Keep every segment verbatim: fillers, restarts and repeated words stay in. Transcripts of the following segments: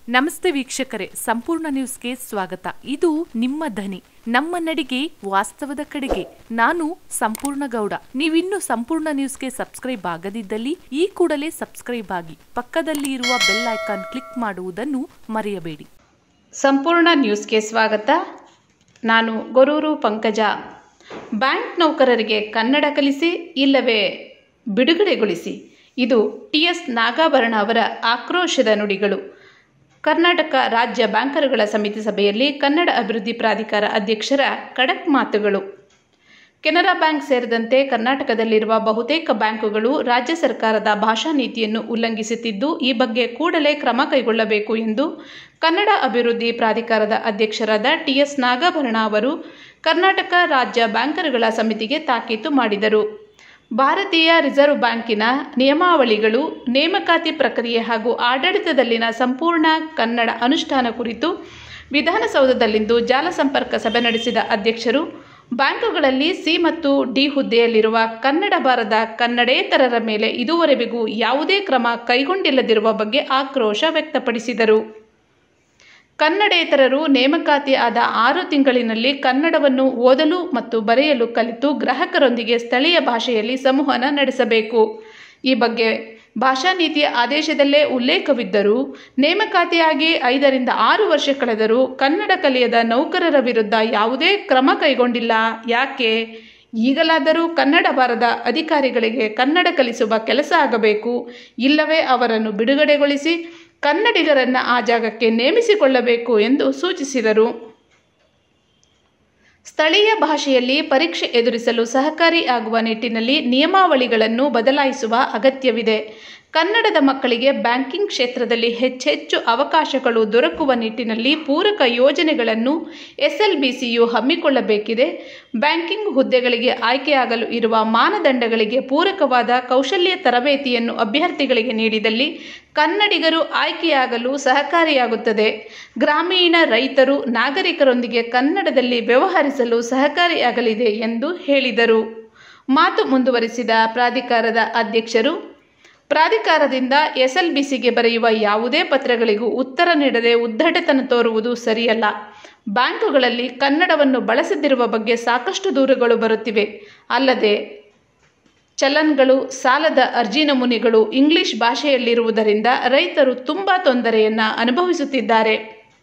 ನಮಸ್ತೆ ವೀಕ್ಷಕರೇ, ಸಂಪೂರ್ಣ ನ್ಯೂಸ್ಗೆ ಸ್ವಾಗತ. ಇದು ನಿಮ್ಮ ಧ್ವನಿ, ನಮ್ಮ ನಡಿಗೆ, ವಾಸ್ತವದ ಕಡೆಗೆ. ನಾನು ಸಂಪೂರ್ಣ ಗೌಡ. ನೀವಿನ್ನು ಸಂಪೂರ್ಣ ನ್ಯೂಸ್ಗೆ ಸಬ್ಸ್ಕ್ರೈಬ್ ಆಗದಿದ್ದಲ್ಲಿ ಈ ಕೂಡಲೇ ಸಬ್ಸ್ಕ್ರೈಬ್ ಆಗಿ, ಪಕ್ಕದಲ್ಲಿ ಇರುವ ಬೆಲ್ ಐಕಾನ್ ಕ್ಲಿಕ್ ಮಾಡುವುದನ್ನು ಮರೆಯಬೇಡಿ. ಸಂಪೂರ್ಣ ನ್ಯೂಸ್ಗೆ ಸ್ವಾಗತ. ನಾನು ಗೊರೂರು ಪಂಕಜ. ಬ್ಯಾಂಕ್ ನೌಕರರಿಗೆ ಕನ್ನಡ ಕಲಿಸಿ ಇಲ್ಲವೇ ಬಿಡುಗಡೆಗೊಳಿಸಿ, ಇದು ಟಿ ಎಸ್ ನಾಗಾಭರಣ ಅವರ ಆಕ್ರೋಶದ ನುಡಿಗಳು. ಕರ್ನಾಟಕ ರಾಜ್ಯ ಬ್ಯಾಂಕರುಗಳ ಸಮಿತಿ ಸಭೆಯಲ್ಲಿ ಕನ್ನಡ ಅಭಿವೃದ್ಧಿ ಪ್ರಾಧಿಕಾರ ಅಧ್ಯಕ್ಷರ ಖಡಕ್ ಮಾತುಗಳು. ಕೆನರಾ ಬ್ಯಾಂಕ್ ಸೇರಿದಂತೆ ಕರ್ನಾಟಕದಲ್ಲಿರುವ ಬಹುತೇಕ ಬ್ಯಾಂಕುಗಳು ರಾಜ್ಯ ಸರ್ಕಾರದ ಭಾಷಾ ನೀತಿಯನ್ನು ಉಲ್ಲಂಘಿಸುತ್ತಿದ್ದು, ಈ ಬಗ್ಗೆ ಕೂಡಲೇ ಕ್ರಮ ಕೈಗೊಳ್ಳಬೇಕು ಎಂದು ಕನ್ನಡ ಅಭಿವೃದ್ಧಿ ಪ್ರಾಧಿಕಾರದ ಅಧ್ಯಕ್ಷರಾದ ಟಿ ಎಸ್ ನಾಗಾಭರಣ ಅವರು ಕರ್ನಾಟಕ ರಾಜ್ಯ ಬ್ಯಾಂಕರುಗಳ ಸಮಿತಿಗೆ ತಾಕೀತು ಮಾಡಿದರು. ಭಾರತೀಯ ರಿಸರ್ವ್ ಬ್ಯಾಂಕಿನ ನಿಯಮಾವಳಿಗಳು, ನೇಮಕಾತಿ ಪ್ರಕ್ರಿಯೆ ಹಾಗೂ ಆಡಳಿತದಲ್ಲಿನ ಸಂಪೂರ್ಣ ಕನ್ನಡ ಅನುಷ್ಠಾನ ಕುರಿತು ವಿಧಾನಸೌಧದಲ್ಲಿಂದು ಜಾಲ ಸಂಪರ್ಕ ಸಭೆ ನಡೆಸಿದ ಅಧ್ಯಕ್ಷರು, ಬ್ಯಾಂಕುಗಳಲ್ಲಿ ಸಿ ಮತ್ತು ಡಿ ಹುದ್ದೆಯಲ್ಲಿರುವ ಕನ್ನಡ ಬಾರದ ಕನ್ನಡೇತರರ ಮೇಲೆ ಇದುವರೆಗೂ ಯಾವುದೇ ಕ್ರಮ ಕೈಗೊಂಡಿಲ್ಲದಿರುವ ಬಗ್ಗೆ ಆಕ್ರೋಶ ವ್ಯಕ್ತಪಡಿಸಿದರು. ಕನ್ನಡೇತರರು ನೇಮಕಾತಿ ಆದ ಆರು ತಿಂಗಳಿನಲ್ಲಿ ಕನ್ನಡವನ್ನು ಓದಲು ಮತ್ತು ಬರೆಯಲು ಕಲಿತು ಗ್ರಾಹಕರೊಂದಿಗೆ ಸ್ಥಳೀಯ ಭಾಷೆಯಲ್ಲಿ ಸಂವಹನ ನಡೆಸಬೇಕು. ಈ ಬಗ್ಗೆ ಭಾಷಾ ನೀತಿಯ ಆದೇಶದಲ್ಲೇ ಉಲ್ಲೇಖವಿದ್ದರೂ ನೇಮಕಾತಿಯಾಗಿ ಐದರಿಂದ ಆರು ವರ್ಷ ಕಳೆದರೂ ಕನ್ನಡ ಕಲಿಯದ ನೌಕರರ ವಿರುದ್ಧ ಯಾವುದೇ ಕ್ರಮ ಕೈಗೊಂಡಿಲ್ಲ. ಯಾಕೆ? ಈಗಲಾದರೂ ಕನ್ನಡ ಬಾರದ ಅಧಿಕಾರಿಗಳಿಗೆ ಕನ್ನಡ ಕಲಿಸುವ ಕೆಲಸ ಆಗಬೇಕು, ಇಲ್ಲವೇ ಅವರನ್ನು ಬಿಡುಗಡೆಗೊಳಿಸಿ ಕನ್ನಡಿಗರನ್ನು ಆ ಜಾಗಕ್ಕೆ ನೇಮಿಸಿಕೊಳ್ಳಬೇಕು ಎಂದು ಸೂಚಿಸಿದರು. ಸ್ಥಳೀಯ ಭಾಷೆಯಲ್ಲಿ ಪರೀಕ್ಷೆ ಎದುರಿಸಲು ಸಹಕಾರಿ ಆಗುವ ನಿಟ್ಟಿನಲ್ಲಿ ನಿಯಮಾವಳಿಗಳನ್ನು ಬದಲಾಯಿಸುವ ಅಗತ್ಯವಿದೆ. ಕನ್ನಡದ ಮಕ್ಕಳಿಗೆ ಬ್ಯಾಂಕಿಂಗ್ ಕ್ಷೇತ್ರದಲ್ಲಿ ಹೆಚ್ಚೆಚ್ಚು ಅವಕಾಶಗಳು ದೊರಕುವ ನಿಟ್ಟಿನಲ್ಲಿ ಪೂರಕ ಯೋಜನೆಗಳನ್ನು ಎಸ್ ಎಲ್ ಬಿ ಸಿಯು ಹಮ್ಮಿಕೊಳ್ಳಬೇಕಿದೆ. ಬ್ಯಾಂಕಿಂಗ್ ಹುದ್ದೆಗಳಿಗೆ ಆಯ್ಕೆಯಾಗಲು ಇರುವ ಮಾನದಂಡಗಳಿಗೆ ಪೂರಕವಾದ ಕೌಶಲ್ಯ ತರಬೇತಿಯನ್ನು ಅಭ್ಯರ್ಥಿಗಳಿಗೆ ನೀಡಿದಲ್ಲಿ ಕನ್ನಡಿಗರು ಆಯ್ಕೆಯಾಗಲು ಸಹಕಾರಿಯಾಗುತ್ತದೆ. ಗ್ರಾಮೀಣ ರೈತರು, ನಾಗರಿಕರೊಂದಿಗೆ ಕನ್ನಡದಲ್ಲಿ ವ್ಯವಹರಿಸಲು ಸಹಕಾರಿಯಾಗಲಿದೆ ಎಂದು ಹೇಳಿದರು. ಮಾತು ಮುಂದುವರಿಸಿದ ಪ್ರಾಧಿಕಾರದ ಅಧ್ಯಕ್ಷರು, ಪ್ರಾಧಿಕಾರದಿಂದ ಎಸ್ ಎಲ್ ಬಿ ಸಿಗೆ ಬರೆಯುವ ಯಾವುದೇ ಪತ್ರಗಳಿಗೂ ಉತ್ತರ ನೀಡದೆ ಉದ್ದಟತನ ತೋರುವುದು ಸರಿಯಲ್ಲ. ಬ್ಯಾಂಕುಗಳಲ್ಲಿ ಕನ್ನಡವನ್ನು ಬಳಸದಿರುವ ಬಗ್ಗೆ ಸಾಕಷ್ಟು ದೂರುಗಳು ಬರುತ್ತಿವೆ. ಅಲ್ಲದೆ ಚಲನ್ಗಳು, ಸಾಲದ ಅರ್ಜಿ ನಮೂನೆಗಳು ಇಂಗ್ಲಿಷ್ ಭಾಷೆಯಲ್ಲಿರುವುದರಿಂದ ರೈತರು ತುಂಬಾ ತೊಂದರೆಯನ್ನು ಅನುಭವಿಸುತ್ತಿದ್ದಾರೆ.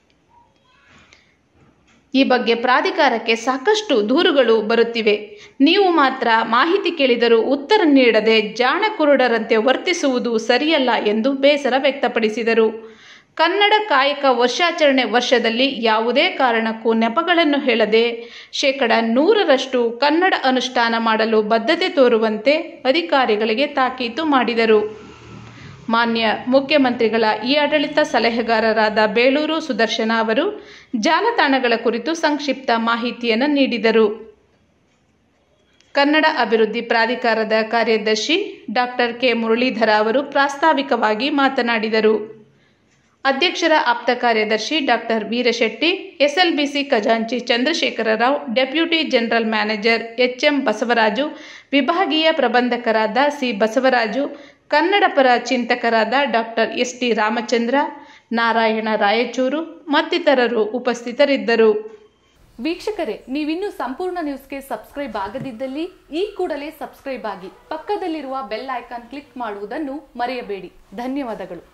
ಈ ಬಗ್ಗೆ ಪ್ರಾಧಿಕಾರಕ್ಕೆ ಸಾಕಷ್ಟು ದೂರುಗಳು ಬರುತ್ತಿವೆ. ನೀವು ಮಾತ್ರ ಮಾಹಿತಿ ಕೇಳಿದರೂ ಉತ್ತರ ನೀಡದೆ ಜಾಣ ಕುರುಡರಂತೆ ವರ್ತಿಸುವುದು ಸರಿಯಲ್ಲ ಎಂದು ಬೇಸರ ವ್ಯಕ್ತಪಡಿಸಿದರು. ಕನ್ನಡ ಕಾಯಕ ವರ್ಷಾಚರಣೆ ವರ್ಷದಲ್ಲಿ ಯಾವುದೇ ಕಾರಣಕ್ಕೂ ನೆಪಗಳನ್ನು ಹೇಳದೆ ಶೇಕಡ ನೂರರಷ್ಟು ಕನ್ನಡ ಅನುಷ್ಠಾನ ಮಾಡಲು ಬದ್ಧತೆ ತೋರುವಂತೆ ಅಧಿಕಾರಿಗಳಿಗೆ ತಾಕೀತು ಮಾಡಿದರು. ಮಾನ್ಯ ಮುಖ್ಯಮಂತ್ರಿಗಳ ಈ ಆಡಳಿತ ಸಲಹೆಗಾರರಾದ ಬೇಳೂರು ಸುದರ್ಶನ ಅವರು ಜಾಲತಾಣಗಳ ಕುರಿತು ಸಂಕ್ಷಿಪ್ತ ಮಾಹಿತಿಯನ್ನು ನೀಡಿದರು. ಕನ್ನಡ ಅಭಿವೃದ್ಧಿ ಪ್ರಾಧಿಕಾರದ ಕಾರ್ಯದರ್ಶಿ ಡಾಕ್ಟರ್ ಕೆ ಮುರಳೀಧರ ಅವರು ಪ್ರಾಸ್ತಾವಿಕವಾಗಿ ಮಾತನಾಡಿದರು. ಅಧ್ಯಕ್ಷರ ಆಪ್ತ ಕಾರ್ಯದರ್ಶಿ doctor Veerashetty, S L B C ಖಜಾಂಚಿ Chandrashekhar Rao, deputy general manager H M Basavaraju, ವಿಭಾಗೀಯ ಪ್ರಬಂಧಕರಾದ ಸಿ ಬಸವರಾಜು, ಕನ್ನಡ ಪರ ಚಿಂತಕರಾದ doctor S T Ramachandra, Narayana Raichur ಮತ್ತಿತರರು ಉಪಸ್ಥಿತರಿದ್ದರು. ವೀಕ್ಷಕರೇ, ನೀವಿನ್ನೂ ಸಂಪೂರ್ಣ ನ್ಯೂಸ್ಗೆ ಸಬ್ಸ್ಕ್ರೈಬ್ ಆಗದಿದ್ದಲ್ಲಿ ಈ ಕೂಡಲೇ ಸಬ್ಸ್ಕ್ರೈಬ್ ಆಗಿ, ಪಕ್ಕದಲ್ಲಿರುವ ಬೆಲ್ ಐಕಾನ್ ಕ್ಲಿಕ್ ಮಾಡುವುದನ್ನು ಮರೆಯಬೇಡಿ. ಧನ್ಯವಾದಗಳು.